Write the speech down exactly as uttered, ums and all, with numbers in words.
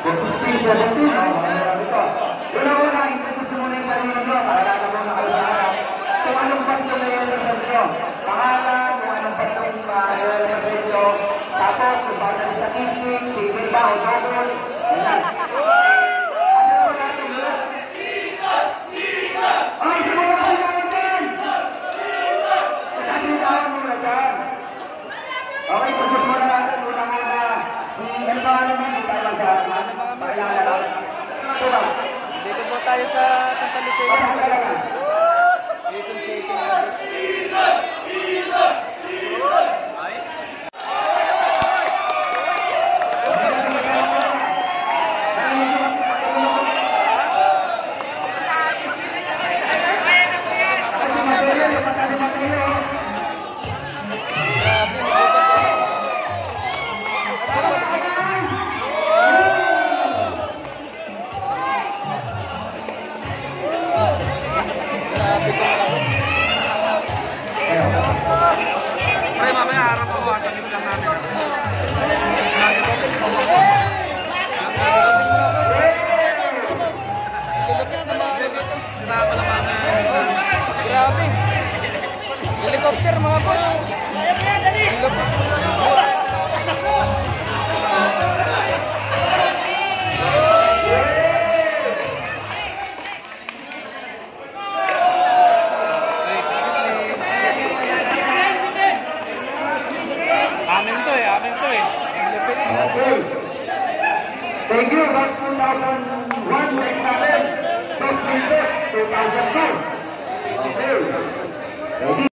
sixteen, seventeen, marami ito. Una-una, introduce muna yung sarili nyo, para lalo mo na kayo sa harap. Kung anong pasyon na yun sa inyo. Pangalan, kung anong pasyon na yun sa inyo. Tapos, kung bakit ang statistics, civil ba o double. Ayan. Ano naman natin, Luz? Ay, simula ko na natin! Sasintahan mo na dyan. Okay, produce muna natin. Una-una, si ano ba naman, hindi tayo lang sa harap. Pakilala lang. Ito ba? Dito po tayo sa Santa Lucia. Jason Shaking Brothers. Pre, mamaya harap ako ha, sabi lang namin ha. Lulupit na mga dito. Sinabi lang namin. Grabe. Helicopter mga boss. Lulupit. Amin to eh, amin to eh. Okay. Thank you, batch two thousand one, next natin. Dos Mildes, two thousand two. Okay. Ready?